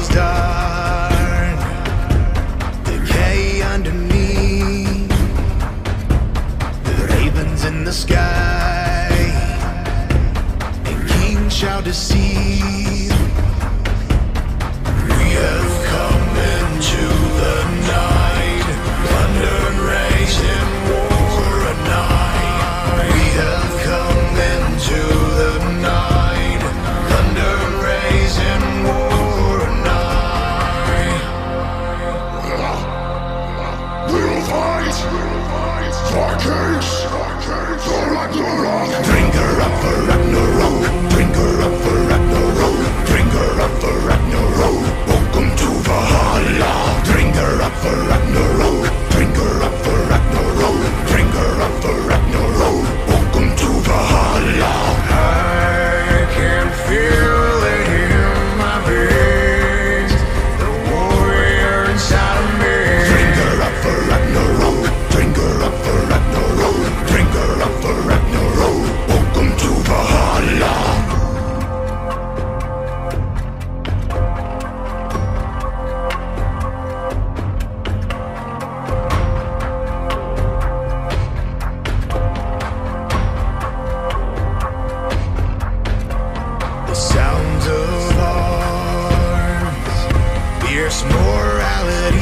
grows dark, decay underneath, the ravens in the sky, and kings shall deceive. We have come into the night, thunder and raising war at night. We have come into the night, thunder and raising war at night. We'll fight for kings, for Ragnarok. Drink her up for Ragnarok, drink her up for Ragnarok, drink her up for Ragnarok. Welcome to Valhalla. Drink her up for Ragnarok, drink her up for Ragnarok, drink her up for Ragnarok. Welcome to Valhalla. I can feel it in my veins, the warrior inside of me. Drink her up for Ragnarok, drink her up for Ragnarok, drink her up for Ragnarok. Welcome to Valhalla. The sounds of arms, fierce morality.